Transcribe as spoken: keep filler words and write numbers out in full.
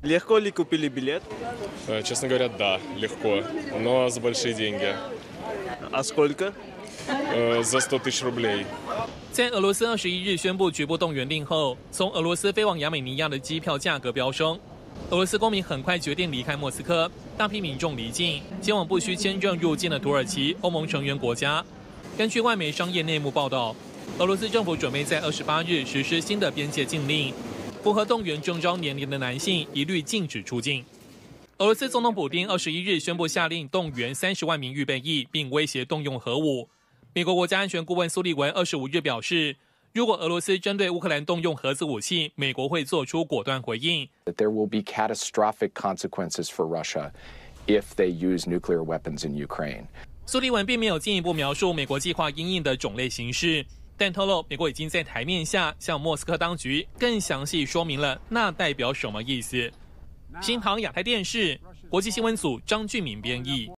Легко ли купили билет? Честно говоря, да, легко, но за большие деньги. А сколько? За сто тысяч рублей. 在俄罗斯二十一日宣布局部动员令后，从俄罗斯飞往亚美尼亚的机票价格飙升。俄罗斯公民很快决定离开莫斯科，大批民众离境，前往不需签证入境的土耳其、欧盟成员国家。根据外媒商业内幕报道，俄罗斯政府准备在二十八日实施新的边界禁令，符合动员征召年龄的男性一律禁止出境。俄罗斯总统普丁二十一日宣布下令动员三十万名预备役，并威胁动用核武。美国国家安全顾问苏利文二十五日表示，如果俄罗斯针对乌克兰动用核子武器，美国会做出果断回应。 There will be catastrophic consequences for Russia if they use nuclear weapons in Ukraine. 苏利文并没有进一步描述美国计划因应的种类形式，但透露美国已经在台面下向莫斯科当局更详细说明了那代表什么意思。新唐亚太电视国际新闻组张俊敏编译。